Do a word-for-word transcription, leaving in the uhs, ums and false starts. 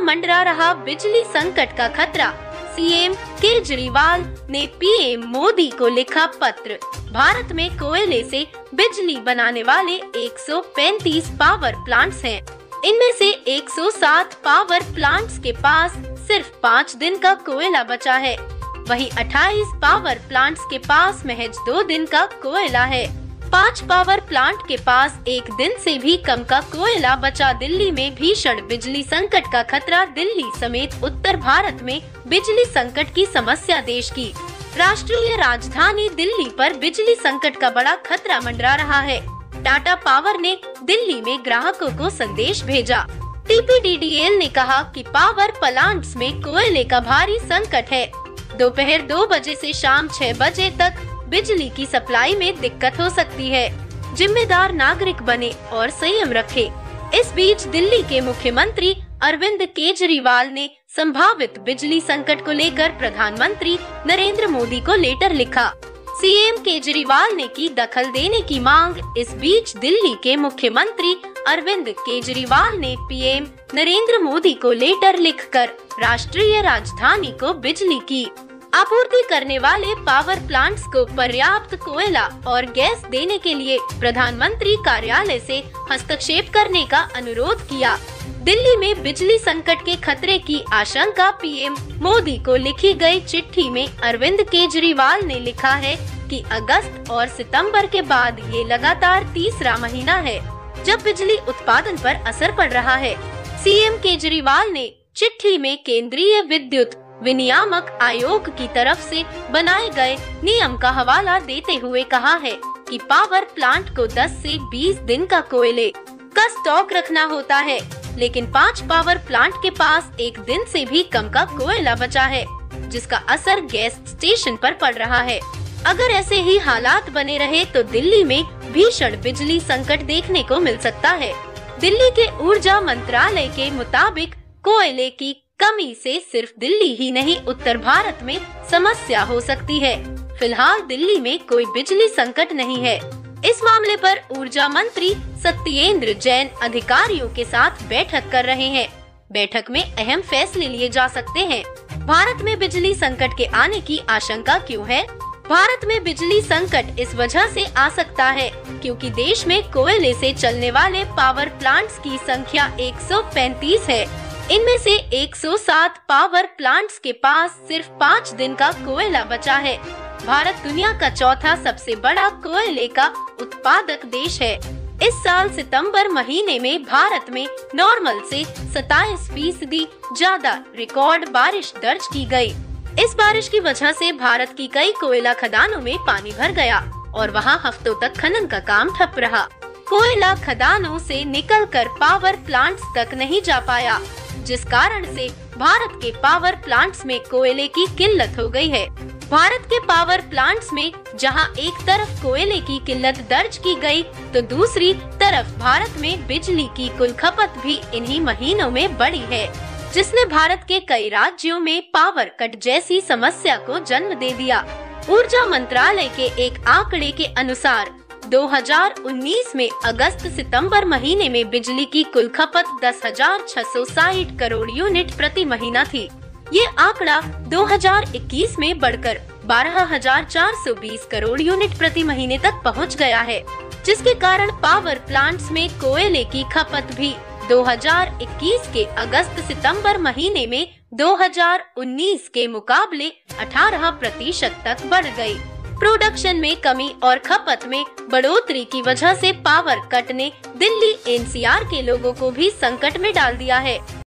मंडरा रहा बिजली संकट का खतरा, सीएम केजरीवाल ने पीएम मोदी को लिखा पत्र। भारत में कोयले से बिजली बनाने वाले एक सौ पैंतीस पावर प्लांट्स हैं। इनमें से एक सौ सात पावर प्लांट्स के पास सिर्फ पाँच दिन का कोयला बचा है, वहीं अट्ठाईस पावर प्लांट्स के पास महज दो दिन का कोयला है। पाँच पावर प्लांट के पास एक दिन से भी कम का कोयला बचा। दिल्ली में भीषण बिजली संकट का खतरा। दिल्ली समेत उत्तर भारत में बिजली संकट की समस्या देश की राष्ट्रीय राजधानी दिल्ली पर बिजली संकट का बड़ा खतरा मंडरा रहा है। टाटा पावर ने दिल्ली में ग्राहकों को संदेश भेजा। टीपीडीडीएल ने कहा कि पावर प्लांट्स में कोयले का भारी संकट है। दोपहर दो बजे से शाम छह बजे तक बिजली की सप्लाई में दिक्कत हो सकती है। जिम्मेदार नागरिक बने और संयम रखे। इस बीच दिल्ली के मुख्यमंत्री अरविंद केजरीवाल ने संभावित बिजली संकट को लेकर प्रधानमंत्री नरेंद्र मोदी को लेटर लिखा। सीएम केजरीवाल ने की दखल देने की मांग। इस बीच दिल्ली के मुख्यमंत्री अरविंद केजरीवाल ने पीएम नरेंद्र मोदी को लेटर लिखकर राष्ट्रीय राजधानी को बिजली की आपूर्ति करने वाले पावर प्लांट्स को पर्याप्त कोयला और गैस देने के लिए प्रधानमंत्री कार्यालय से हस्तक्षेप करने का अनुरोध किया। दिल्ली में बिजली संकट के खतरे की आशंका। पीएम मोदी को लिखी गई चिट्ठी में अरविंद केजरीवाल ने लिखा है कि अगस्त और सितंबर के बाद ये लगातार तीसरा महीना है जब बिजली उत्पादन पर असर पड़ रहा है। सीएम केजरीवाल ने चिट्ठी में केंद्रीय विद्युत विनियामक आयोग की तरफ से बनाए गए नियम का हवाला देते हुए कहा है कि पावर प्लांट को दस से बीस दिन का कोयले का स्टॉक रखना होता है, लेकिन पाँच पावर प्लांट के पास एक दिन से भी कम का कोयला बचा है, जिसका असर गैस स्टेशन पर पड़ रहा है। अगर ऐसे ही हालात बने रहे तो दिल्ली में भीषण बिजली संकट देखने को मिल सकता है। दिल्ली के ऊर्जा मंत्रालय के मुताबिक कोयले की कमी से सिर्फ दिल्ली ही नहीं उत्तर भारत में समस्या हो सकती है। फिलहाल दिल्ली में कोई बिजली संकट नहीं है। इस मामले पर ऊर्जा मंत्री सत्येंद्र जैन अधिकारियों के साथ बैठक कर रहे हैं। बैठक में अहम फैसले लिए जा सकते हैं। भारत में बिजली संकट के आने की आशंका क्यों है? भारत में बिजली संकट इस वजह से आ सकता है क्योंकि देश में कोयले से चलने वाले पावर प्लांट्स की संख्या एक सौ पैंतीस है। इनमें से एक सौ सात पावर प्लांट्स के पास सिर्फ पाँच दिन का कोयला बचा है। भारत दुनिया का चौथा सबसे बड़ा कोयले का उत्पादक देश है। इस साल सितंबर महीने में भारत में नॉर्मल से सत्ताईस फीसदी ज्यादा रिकॉर्ड बारिश दर्ज की गई। इस बारिश की वजह से भारत की कई कोयला खदानों में पानी भर गया और वहां हफ्तों तक खनन का काम ठप रहा। कोयला खदानों से निकलकर पावर प्लांट्स तक नहीं जा पाया, जिस कारण से भारत के पावर प्लांट्स में कोयले की किल्लत हो गई है। भारत के पावर प्लांट्स में जहां एक तरफ कोयले की किल्लत दर्ज की गई, तो दूसरी तरफ भारत में बिजली की कुल खपत भी इन्हीं महीनों में बढ़ी है, जिसने भारत के कई राज्यों में पावर कट जैसी समस्या को जन्म दे दिया। ऊर्जा मंत्रालय के एक आंकड़े के अनुसार दो हज़ार उन्नीस में अगस्त सितंबर महीने में बिजली की कुल खपत दस हजार छह सौ साठ करोड़ यूनिट प्रति महीना थी। ये आंकड़ा दो हज़ार इक्कीस में बढ़कर बारह हजार चार सौ बीस करोड़ यूनिट प्रति महीने तक पहुंच गया है, जिसके कारण पावर प्लांट्स में कोयले की खपत भी दो हज़ार इक्कीस के अगस्त सितंबर महीने में दो हज़ार उन्नीस के मुकाबले अठारह प्रतिशत तक बढ़ गई। प्रोडक्शन में कमी और खपत में बढ़ोतरी की वजह से पावर कट ने दिल्ली एनसीआर के लोगों को भी संकट में डाल दिया है।